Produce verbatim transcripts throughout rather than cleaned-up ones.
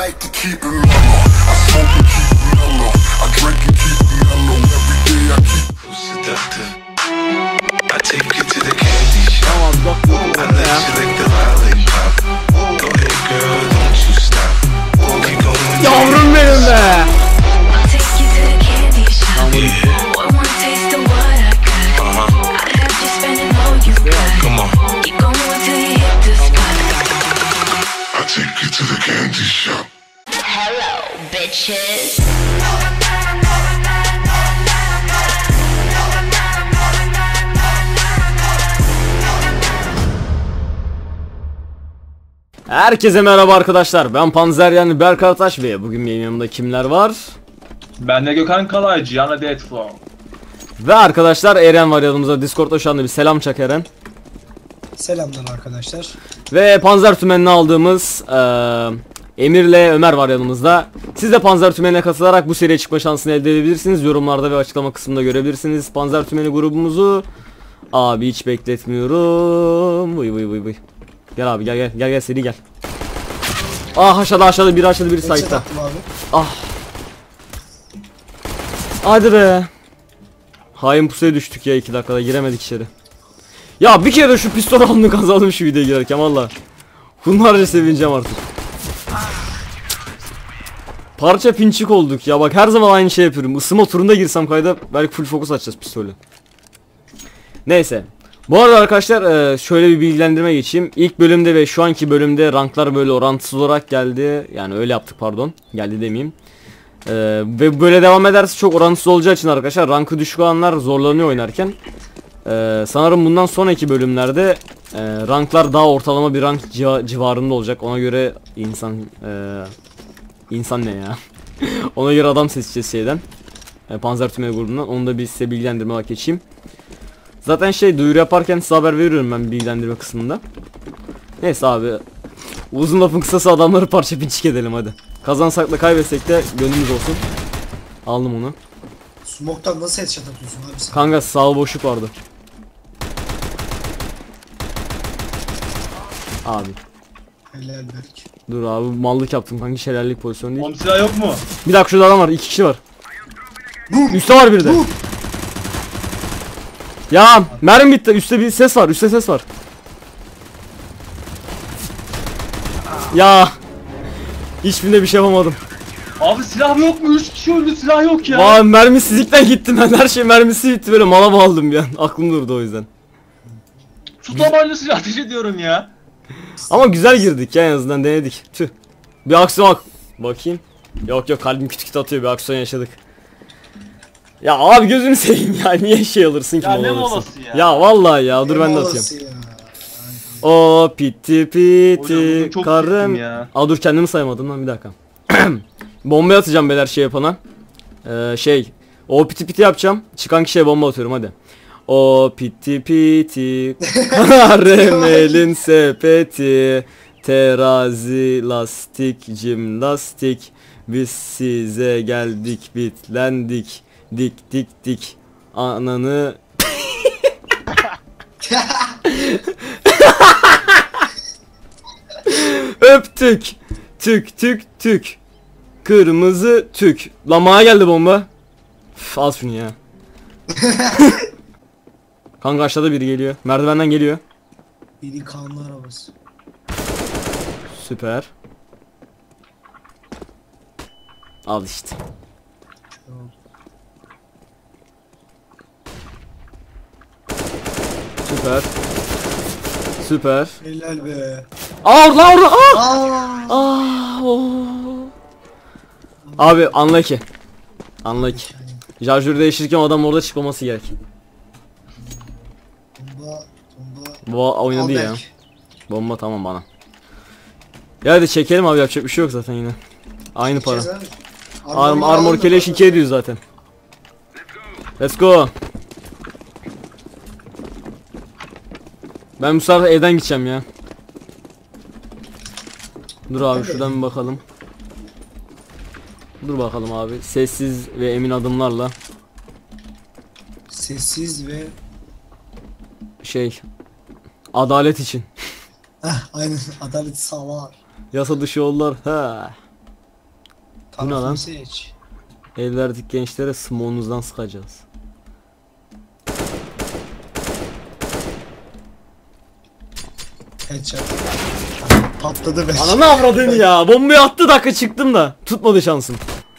like to keep it mellow. I smoke and keep it mellow. I drink and keep it mellow. Every day I keep it seductive. I take you to the candy shop. I let you lick the lollipop. Go ahead girl, don't you stop. Keep going. Yavrum benim be. I'll take you to the candy shop. Oh, I wanna taste of what I got. I'll have you spending all you got. Come on. Keep going till you hit the spot. I take you to the candy shop. Hello, bitches. Herkese merhaba arkadaşlar. Ben Panzer yani Berk Artaş ve bugün benim yanımda kimler var? Ben de Gökhan Kalay, Gianna Deadflow. Ve arkadaşlar Eren var yanımızda. Discord'da şu anda bir selam çak Eren. Selamlar arkadaşlar. Ve Panzer Tümeni'ne aldığımız eee Emir'le Ömer var yanımızda. Siz de Panzer Tümeni'ne katılarak bu seriye çıkma şansını elde edebilirsiniz. Yorumlarda ve açıklama kısmında görebilirsiniz. Panzer Tümeni grubumuzu. Abi hiç bekletmiyorum. Vıy vıy vıy vıy. Gel abi gel gel gel gel seri gel. Ah aşağıda aşağıda biri aşağıda biri Headshot site'da. attım abi. Ah. Hadi be. Hain pusuya düştük ya iki dakikada giremedik içeri. Ya bir kere de şu pistol alını kazandım şu videoya girerken valla. Bunlarca sevineceğim artık. Parça pinçik olduk ya bak her zaman aynı şey yapıyorum. Isınma turunda girsem kayda belki full fokus açacağız pistolü. Neyse. Bu arada arkadaşlar şöyle bir bilgilendirme geçeyim. İlk bölümde ve şu anki bölümde ranklar böyle orantısız olarak geldi. Yani öyle yaptık pardon. Geldi demeyeyim. Ee, ve böyle devam ederse çok orantısız olacağı için arkadaşlar rankı düşük olanlar zorlanıyor oynarken. Ee, sanırım bundan sonraki bölümlerde e, ranklar daha ortalama bir rank civa civarında olacak. Ona göre insan e, insan ne ya? Ona göre adam seçeceğiz şeyden. E, Panzer Tümeni grubundan. Onu da bir size bilgilendirme olarak geçeyim. Zaten şey duyuru yaparken size haber veriyorum ben bilgilendirme kısmında. Neyse abi. Uzun lafın kısası adamları parça pinçik edelim hadi. Kazansak da kaybetsek de gönlümüz olsun. Aldım onu. Smoke'tan nasıl headshot atıyorsun abi sen? Kanka sağ boşluk vardı. Abi. Helal Berk. Dur abi mallık yaptım kanka şelallik pozisyon değil. Oğlum silah yok mu? Bir dakika şurada adam var iki kişi var. Üstte var bir de. Ya mermi bitti üstte bir ses var üstte ses var. Ya. Hiçbirinde bir şey yapamadım. Abi silah yok mu? Üç kişi öldü, silah yok ya. Vay mermisizlikten gittim ben her şey mermisi bitti böyle mala bağladım bir an. Aklım durdu o yüzden. Su tabanca silah ateş ediyorum ya. Ama güzel girdik ya en azından denedik. Tüh. Bir aksiyon bak. Bakayım. Yok yok kalbim küt küt atıyor bir aksiyon yaşadık. Ya abi gözünü seveyim ya niye şey alırsın ki Ya ne mola alırsın? molası ya? Ya vallahi ya dur Ne ben de molası atayım. ya? O piti Hocam piti bugün çok karım. sıktım ya. Aa dur kendimi saymadım lan bir dakika. Bomba atacağım beyler şey yapana. Ee, şey o piti piti yapacağım. Çıkan kişiye bomba atıyorum hadi. O piti piti karamelin sepeti terazi lastik cimnastik biz size geldik bitlendik dik dik dik ananı öptük tük tük tük kırmızı tük lamaya geldi bomba. Üf, al şunu ya. Kanka aşağıda biri geliyor. Merdivenden geliyor. Biri kanlı arabası. Süper. Al işte. Süper. Süper. Helal be. Aa orada orada. Aa! Aa! Aa, oo. Abi unlucky. Unlucky. Şarjörü değiştirirken adam orada çıkmaması gerek. Bomba, bomba. Bu oynadı Al ya. Berk. Bomba tamam bana. Ya hadi çekelim abi yapacak bir şey yok zaten yine. Aynı para. Çekeceğiz abi. Arm, Armor armor alalım keleş da- iki ediyor zaten. Let's go. Ben bu sefer evden gideceğim ya. Dur abi Evet. şuradan bir bakalım. Dur bakalım abi. Sessiz ve emin adımlarla. Sessiz ve Şey. Adalet için. Heh, aynen adalet sağlar. Yasa dışı yollar. Ha. Bu ne lan? Tarafını seç. El verdik gençlere, smoke'unuzdan sıkacağız. Headshot. Patladı be. Ananı avradın ya. Bombayı attı, dakika çıktım da tutmadı şansım.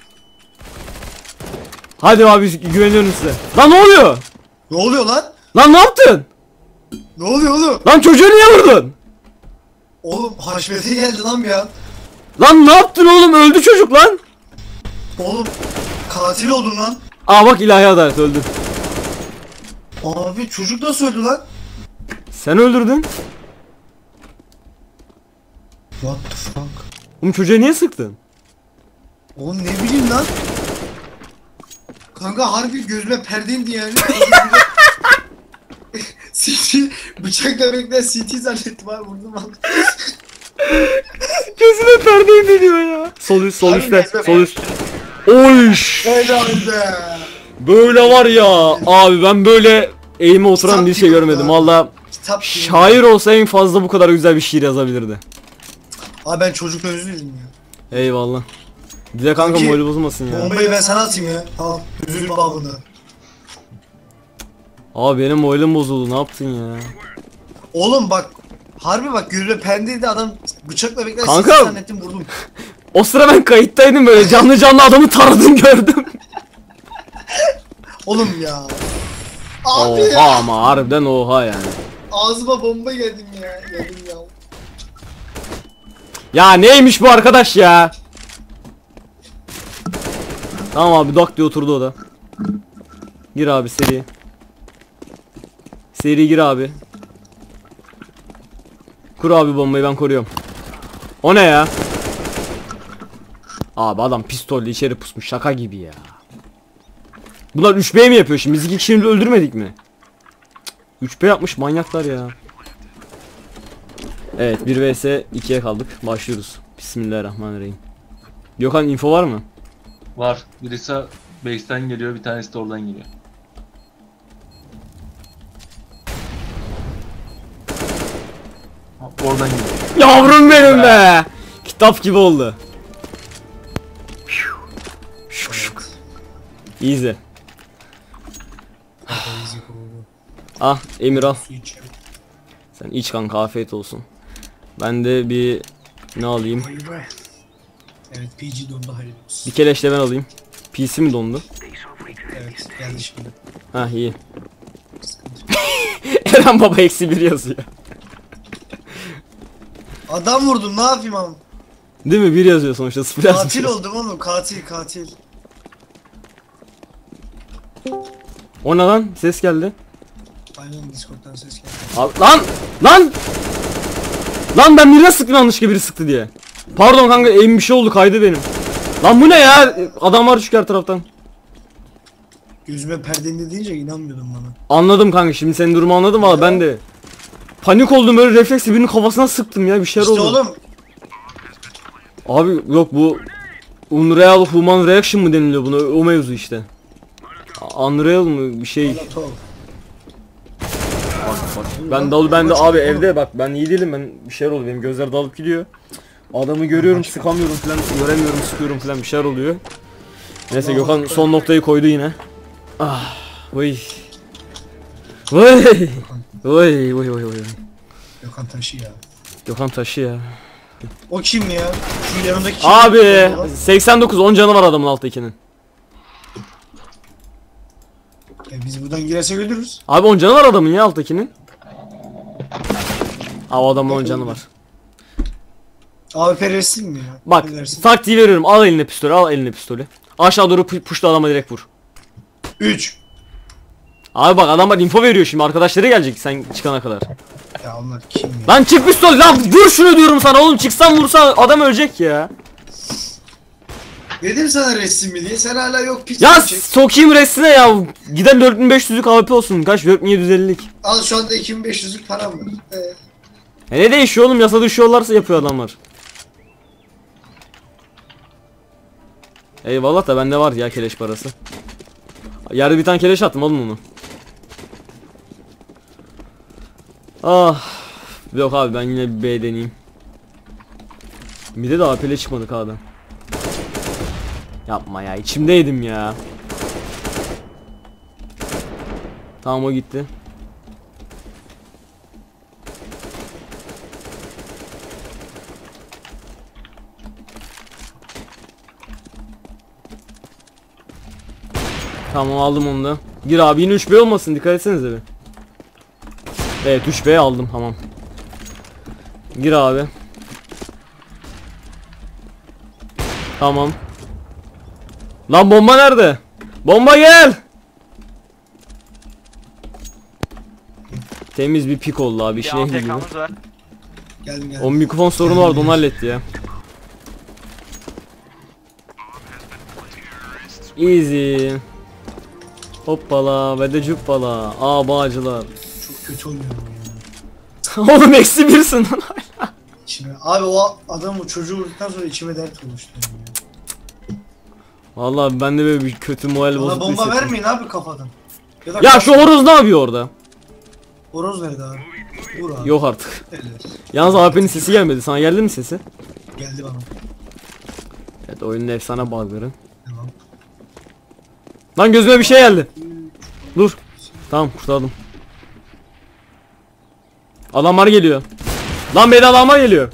Hadi abi, güveniyorum size. Lan ne oluyor? Ne oluyor lan? Lan ne yaptın? Ne oluyor oğlum? Lan çocuğu niye vurdun? Oğlum haşmete geldi lan bir an. Lan ne yaptın oğlum, öldü çocuk lan. Oğlum katil oldun lan. Aa bak, ilahi adalet, öldü. Abi çocuk nasıl öldü lan? Sen öldürdün. What the fuck? Oğlum çocuğa niye sıktın? Oğlum ne bileyim lan. Kanka harbi gözüme perde indi yani. C T bıçakla bekle C T zannettim abi, vurdum abi. Gözüne perde indiriyor ya. Sol üst, sol Abi üstte, gözüme- sol üst. Oyş. Helal be. Böyle var ya abi, ben böyle eğime oturan Kitap bir şey gibi görmedim. oldu abi. Valla Kitap gibi. şair olsa en fazla bu kadar güzel bir şiir yazabilirdi. Abi ben çocuk özür dilerim ya. Eyvallah. Dile kanka, Kanki, morali bozulmasın ya. Bombayı ben sana atayım ya. Al. Özür babında. Abi benim moralim bozuldu, ne yaptın ya? Oğlum bak. Harbi bak gözüme pendeydi, adam bıçakla bekler Kanka. C T zannettim, vurdum. O sıra ben kayıttaydım, böyle canlı canlı adamı taradım, gördüm. Oğlum ya. Abi Oha, ya. ama harbiden oha yani. Ağzıma bomba yedim ya. Yedim ya. Ya neymiş bu arkadaş ya? Tamam abi, dok diye oturdu o da. Gir abi seri. Seri gir abi. Kur abi bombayı, ben koruyorum. O ne ya? Abi adam pistolle içeri pusmuş, şaka gibi ya. Bunlar üç B mi yapıyor şimdi? Biz iki kişiyi öldürmedik mi? üç B yapmış manyaklar ya. Evet, bir vs ikiye kaldık. Başlıyoruz. Bismillahirrahmanirrahim. Gökhan, info var mı? Var. Birisi base'ten geliyor, bir tanesi de oradan geliyor. Ha, oradan geliyor. Yavrum benim be. Kitap gibi oldu. Şuk şuk. Easy. Easy oldu. Ah Emir, al. Su içelim. Sen iç kanka, afiyet olsun. Ben de bir ne alayım? Hayırlı. Evet, P G dondu, hayırlı olsun. Bir keleşle ben alayım. P C mi dondu? Evet, geldi şimdi. Ha iyi. Sıkıntı yok. Eren baba eksi bir yazıyor. Adam vurdum, ne yapayım ama? Değil mi? Bir yazıyor sonuçta. Sıfır Katil yazmıyor. oldum oğlum, katil katil. O ne lan? Ses geldi. Aynen, Discord'dan ses geldi. Abi, lan! Lan! Lan ben birine sıktım yanlışlıkla, biri sıktı diye. Pardon kanka, eğim bir şey oldu, kaydı benim. Lan bu ne ya? Adam var çünkü her taraftan. Gözüme perde indi deyince inanmıyordum bana. Anladım kanka, şimdi senin durumu anladım valla, ben de. Panik oldum, böyle refleksle birinin kafasına sıktım ya, bir şeyler İşte oldu. oğlum, Abi yok, bu Unreal Human Reaction mı deniliyor buna, o mevzu işte. Unreal mı bir şey. Lanet ol. Ben dal ben de abi evde bak, ben iyi değilim, ben bir şeyler oluyor, benim gözler dalıp gidiyor. Adamı görüyorum, sıkamıyorum falan, göremiyorum, sıkıyorum falan, bir şeyler oluyor. Neyse, Gökhan son noktayı koydu yine. Ah, vay. Vay. Vay vay vay vay. Gökhan taşı ya. Gökhan taşı ya. O kim ya? Şu yanındaki kim? Abi seksen dokuz, on canı var adamın alttakinin. E biz buradan girersek öldürürüz. Abi on canı var adamın ya, alttakinin. Aa, o adamın on canı var. Abi peressin mi ya? Bak Ne dersin? taktiği veriyorum, al eline pistolü, al eline pistolü. Aşağı doğru pu- puşla adama direkt vur. üç. Abi bak, adamlar info veriyor şimdi, arkadaşları gelecek sen çıkana kadar. Ya onlar kim ya? Lan çık pistol lan, vur şunu diyorum sana oğlum, çıksan vursan adam ölecek ya. Dedim sana resim mi diye, sen hala yok piç. Ya çek. sokayım resine ya, giden dört bin beş yüzlük A W P olsun, kaç, dört bin yedi yüz ellilik. Al şu anda iki bin beş yüzlük param var. Ee, E ne değişiyor oğlum, yasa düşüyorlarsa yapıyor adamlar. Eyvallah da bende var ya keleş parası. Yerde bir tane keleş attım, alın onu. Ah. Yok abi, ben yine bir B deneyeyim. Mid'e de A P'le çıkmadık adam. Yapma ya, içimdeydim ya. Tamam, o gitti. Tamam, aldım onu da. Gir abi, yine üç B olmasın, dikkat etsenize bir. Evet, üç B aldım, tamam. Gir abi. Tamam. Lan bomba nerede? Bomba gel. Temiz bir pik oldu abi, Bir işine gibi. A F K'mız var. Geldim geldim. O mikrofon sorunu vardı, onu halletti ya. Easy. Hoppala ve de cuppala. Aa, bağcılar. Çok kötü oynuyorum ya. Oğlum eksi birsin lan. İçime. Abi o adam o çocuğu vurduktan sonra içime dert oluştu ya. Vallahi ben de böyle bir kötü moral Bana bozukluğu bomba hissettim. vermeyin abi kafadan. Ya, da Ya şu horoz ne yapıyor orada? horoz nerede abi? Vur abi. Yok artık. Evet. Yalnız A P'nin sesi gelmedi. Sana geldi mi sesi? Geldi bana. Evet, oyunun efsane bug'ları. Tamam. Lan gözüme bir şey geldi. Dur. Tamam, kurtardım. Adamlar geliyor. Lan beni adamlar geliyor.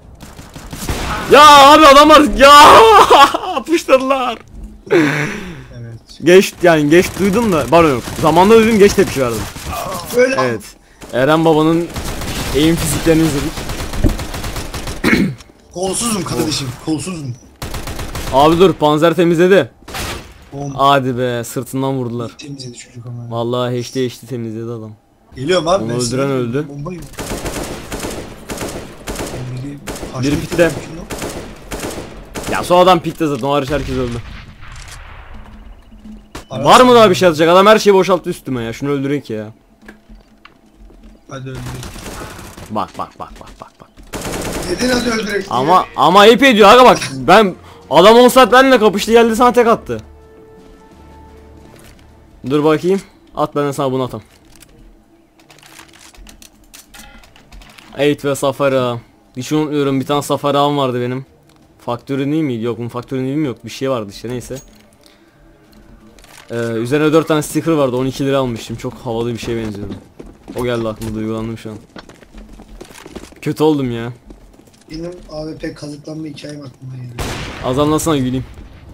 Ya abi adamlar ya yapıştırdılar. Evet. Geç yani geç duydum da pardon yok. Zamanında duydum, geç tepki verdim. Öyle. Evet. Eren babanın eğim fiziklerini izledik. Kolsuzum kardeşim. Kolsuzum. Abi dur, panzer temizledi. Bomba. Hadi be, sırtından vurdular. Temizledi çocuk ama. Vallahi H D H D temizledi adam. Geliyorum abi. Onu ben öldüren sana- öldü. Bombayım. Biri, Biri pikte. Ya son adam pikte zaten, o hariç herkes öldü. Var mı daha bir şey atacak? Adam her şeyi boşalttı üstüme ya. Şunu öldürek ya. Hadi öldürek. Bak bak bak bak bak bak. Neden hadi öldürek? Ama ama ayıp ediyor aga bak. Ben adam on saat benimle kapıştı, geldi sana tek attı. Dur bakayım. At, ben de sana bunu atam. Eight ve Safari. Hiç unutmuyorum, bir tane Safari ağam vardı benim. Faktörü değil miydi? Yok, bunun faktörü değil mi, yok bir şey vardı işte, neyse. Ee, üzerine dört tane sticker vardı, on iki lira almıştım, çok havalı bir şeye benziyordu. O geldi aklıma, duygulandım şu an. Kötü oldum ya. Benim A W P kazıklanma hikayem aklıma geliyor. Az anlatsana güleyim.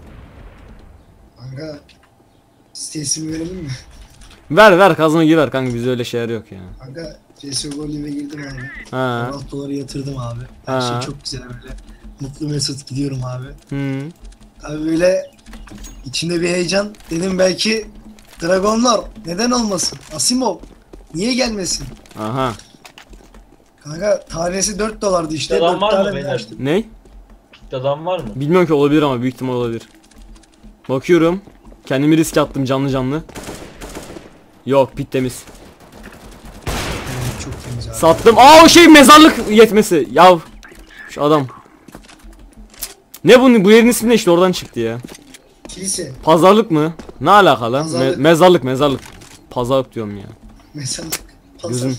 Kanka sitesimi verelim mi? Ver ver, kazma gir ver kanka, bizde öyle şeyler yok ya. Kanka C S G O Live'e girdim abi. Ha. on altı doları yatırdım abi. Her Ha. şey çok güzel böyle. Mutlu mesut gidiyorum abi. Hı. Abi böyle içinde bir heyecan. Dedim belki Dragonlar neden olmasın? Asimov niye gelmesin? Aha. Kanka tanesi dört dolardı işte. Yalan dört var mı tane beyler? açtım. Ne? Pikte adam var mı? Bilmiyorum ki, olabilir ama büyük ihtimal olabilir. Bakıyorum. Kendimi riske attım canlı canlı. Yok, pit temiz. Evet, çok temiz abi. Sattım. Aa, o şey mezarlık yetmesi. Yav. Şu adam. Ne bu, bu yerin ismi ne işte, oradan çıktı ya. Kilise. Pazarlık mı? Ne alakalı? Me- Pazarlık. mezarlık mezarlık. Pazarlık diyorum ya. Mesela pazar. Gözüm.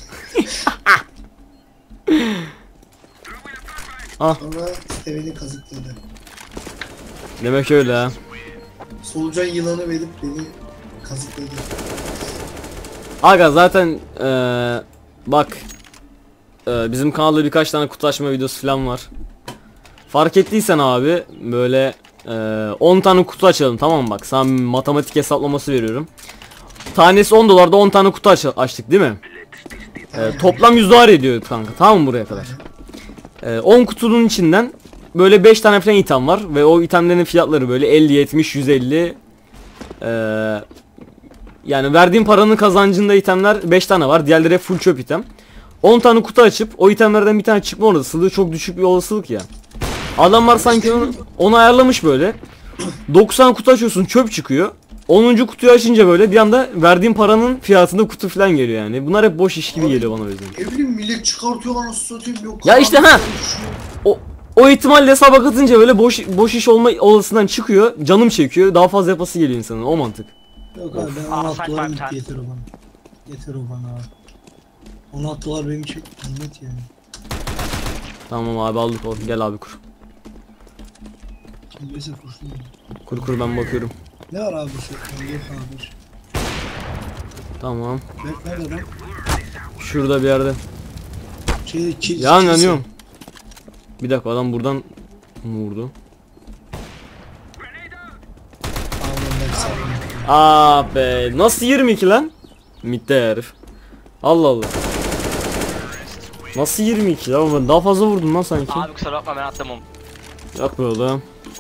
Ah, Sonra Steven'i kazıkladı. demek öyle ha. Solucan yılanı verip beni kazıkladı. Aga zaten eee, bak eee, bizim kanalda birkaç tane kutu açma videosu falan var. Fark ettiysen abi böyle eee, on tane kutu açalım, tamam mı? Bak sana matematik hesaplaması veriyorum. Tanesi on dolarda on tane kutu aç açtık değil mi? Eee, toplam yüz dolar ediyor kanka, tamam mı buraya kadar? Eee, on kutunun içinden böyle beş tane falan item var ve o itemlerin fiyatları böyle elli, yetmiş, yüz elli. Eee Yani verdiğim paranın kazancında itemler beş tane var. Diğerleri full çöp item. on tane kutu açıp o itemlerden bir tane çıkma olasılığı çok düşük bir olasılık ya. Adamlar sanki onu, onu ayarlamış böyle. doksan kutu açıyorsun, çöp çıkıyor. onuncu kutuyu açınca böyle bir anda verdiğim paranın fiyatında kutu falan geliyor yani. Bunlar hep boş iş gibi geliyor bana o yüzden. Ne bileyim millet çıkartıyorlar nasıl satayım yok. Ya işte, ha. Şu- O o ihtimalle hesaba katınca böyle boş boş iş olma olasılığından çıkıyor. Canım çekiyor. Daha fazla yapası geliyor insanın. O mantık. Yok abi ben Aa, on altı saçma dolar bir gitti tane. yeter o bana. Yeter o bana abi. on altı dolar benim için kıymet yani. Tamam abi, aldık o. Gel abi kur. Neyse kurşun. Kur kur ben bakıyorum. Ne var abi şu? Yok abi. Tamam. Berk nerede lan? Şurada bir yerde. Şey, ki, Yan kilise. yanıyorum. Bir dakika adam buradan mı vurdu? Aman Berk sen. Aa be nasıl yirmi iki lan? Mitte herif. Allah Allah. Nasıl yirmi iki ya? Ben daha fazla vurdum lan sanki. Abi kusura bakma ben attım onu. Yok be oğlum.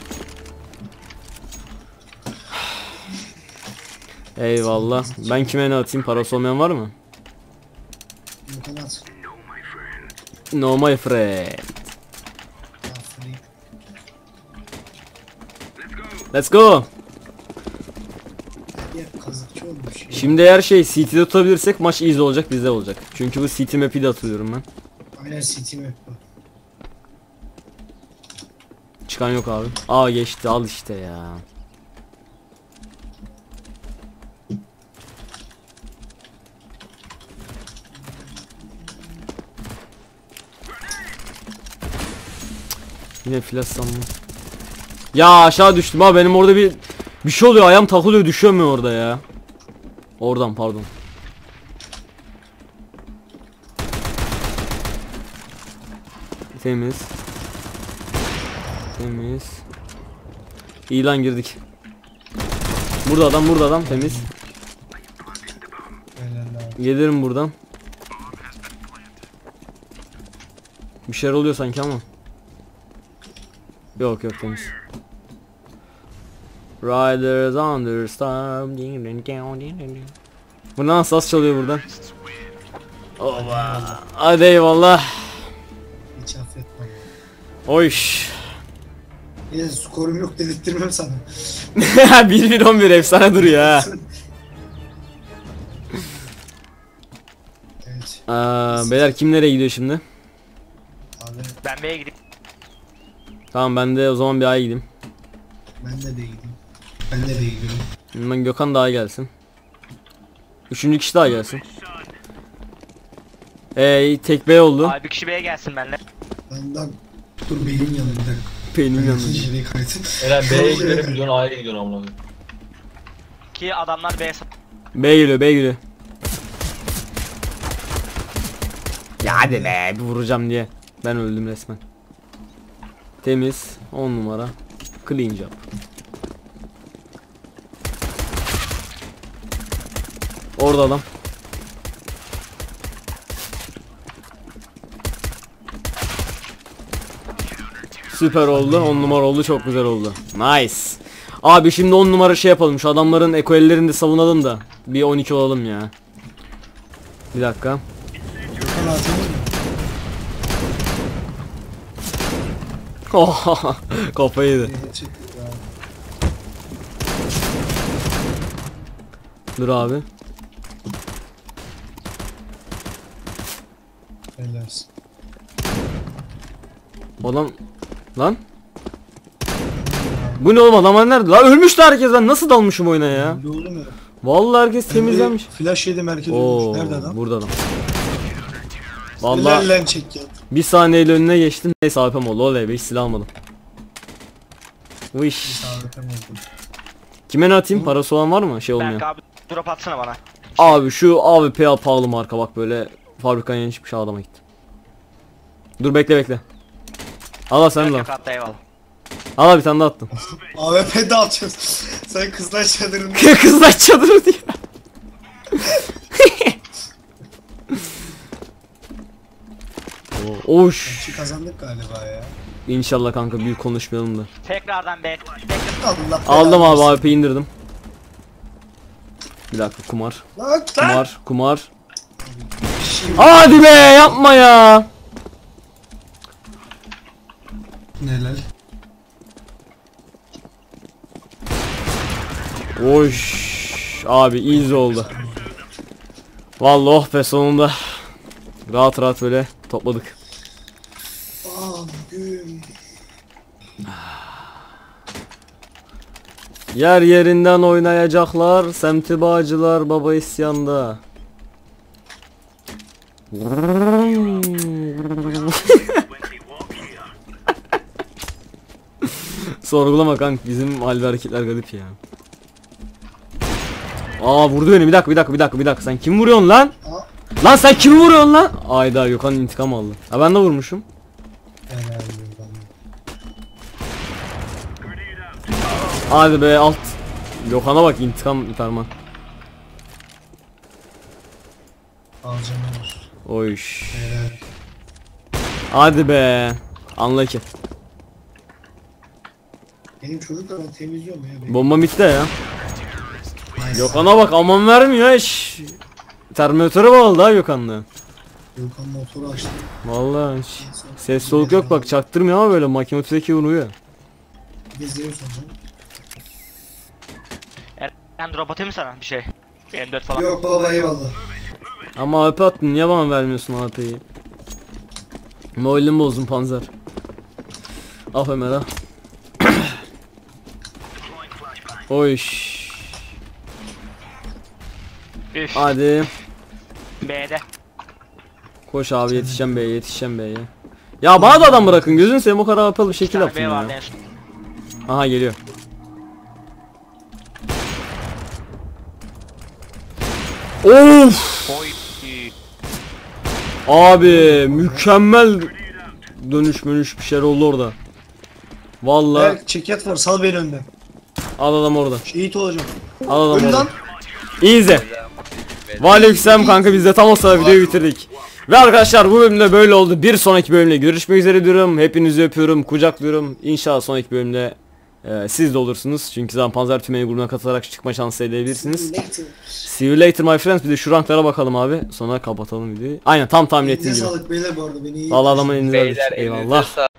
Eyvallah. Ben kime ne atayım? Parası olmayan var mı? Yok anlat. No my friend. Aferin. Let's go. Bir kazıkçı olmuş ya. Şimdi eğer şey C T'de tutabilirsek maç easy olacak bizde olacak. Çünkü bu C T map'i de hatırlıyorum ben. Aynen City map bu. Çıkan yok abi. Aa geçti al işte ya. Yine flash sandım. Ya aşağı düştüm ha benim orada bir bir şey oluyor ayağım takılıyor düşüyorum ben orada ya. Oradan pardon. Temiz. Temiz. İyi lan girdik. Burada adam burada adam temiz. Helal abi. Gelirim buradan. Bir şeyler oluyor sanki ama. Yok yok temiz. Riders on the storm. Bu nasıl saz çalıyor buradan? Oba. Hadi eyvallah. Hiç affetmem. Oyş. Yine skorum yok dedirttirmem sana. bir bir on bir efsane duruyor ha. Evet. Aa, beyler kim nereye gidiyor şimdi? Abi Ben B'ye gideyim. Tamam ben de o zaman bir A'ya gideyim. ben de değilim. Ben de değilim. Ben Gökhan daha gelsin. Üçüncü kişi daha gelsin. Eee tek B oldu. Abi bir kişi B'ye gelsin benimle. Benden dur beynim yanıyor bir dakika. Benim yanımda. Yeri kaydın. Eren B'ye gidelim gidiyorsun A'ya gidiyorsun amına koyayım. Ki adamlar B'ye sat. B geliyor B geliyor. Ya hadi be bir vuracağım diye. Ben öldüm resmen. Temiz on numara. Clean job. Orada adam. Süper oldu. on numara oldu. Çok güzel oldu. Nice. Abi şimdi on numara şey yapalım. Şu adamların eko ellerini de savunalım da. Bir on iki olalım ya. Bir dakika. Gökhan atılır mı? Oha. Kafayı yedi. Evet, çık ya. Dur abi. Helalsin. Adam. Lan. Bu ne oğlum adamlar nerede? Lan ölmüştü herkes ben nasıl dalmışım oyuna ya? Ne oldu mu? Vallahi herkes temizlenmiş. Flash yedim herkes Oo, ölmüş. Nerede adam? burada adam. Vallahi. Vallahi Lan çek ya. bir saniyeyle önüne geçtim. Neyse A P'm oldu. Oley be hiç silah almadım. Wish. Sağlıkım oldu. Kime ne atayım? Parası olan var mı? Şey olmuyor. Berk abi drop atsana bana. Abi şu A W P pahalı marka bak böyle fabrikadan yeni çıkmış adama gitti. Dur bekle bekle. Allah sen de al. Yok hatta eyvallah. Al bir tane daha attım. A W P dağıtıyorsun. Sen kızlar çadırında. Kızlar çadırı diye. Oo, Oş. Şu kazandık galiba ya. İnşallah kanka büyük konuşmayalım da. Tekrardan B. Tekrar. Allah Aldım belanı abi versin. A W P'yi indirdim. Bir dakika kumar. Lan lan. Kumar, kumar. Şimdi- Hadi be yapma ya. Neler? Oş. Abi easy oldu. Vallahi oh be sonunda. Rahat rahat böyle topladık. Aa gün. Yer yerinden oynayacaklar. Semti bağcılar baba isyanda. sorgulama kanka, bizim hal ve hareketler garip ya. Aa vurdu beni, bir dakika bir dakika bir dakika bir dakika, sen kim vuruyorsun lan? Aa. Lan sen kimi vuruyorsun lan? Ayda Gökhan intikam aldı. Ha ben de vurmuşum. Helal. Hadi be alt. Gökhan'a bak, intikam ferman. Alacağım olur. Oyş. Helal. Hadi be. Anla ki. Benim çocuklar ben temizliyorum ya. Benim. Bomba bitti ya. Nice. Gökhan'a bak, aman vermiyor hiç. Terminatöre bağlı ha Gökhan'la. Gökhan motoru açtı. Vallahi hiç. Ses soluk yok bak, çaktırmıyor ama böyle makinatüdeki vuruyor. Geziyorum sonra. Ben drop atayım mı sana bir şey? M dört falan. Yok baba eyvallah. Ama A P attın, niye bana vermiyorsun A P'yi? Moralimi bozdun Panzer. Ah Ömer ha. Oyş. Üf. Hadi. B'de. Koş abi, yetişeceğim B'ye, yetişeceğim B'ye. Ya bana da adam bırakın, gözünü seveyim, o kadar apalı bir Bir şekil tane yaptın B ya. vardı en son. Aha geliyor. Of! Oy. Abi mükemmel dönüş mönüş bir şeyler oldu orada. Vallahi Berk çeket var, sal beni önden. al adam orada. Şehit olacağım. Al adam Öl orada. lan. İyice. Aleykümselam kanka, biz de tam o sırada videoyu bitirdik. Ve arkadaşlar bu bölümde böyle oldu. Bir sonraki bölümde görüşmek üzere diyorum. Hepinizi öpüyorum, kucaklıyorum. İnşallah sonraki bölümde e, siz de olursunuz. Çünkü zaman Panzer Tümeni grubuna katılarak çıkma şansı elde edebilirsiniz. See you later my friends. Bir de şu ranklara bakalım abi. Sonra kapatalım videoyu. Aynen tam tahmin ettiğim Elinize gibi. sağlık beyler bu arada beni iyi. Vallahi adamın elinize Beyler sağlık. elinize Eyvallah. sağlık.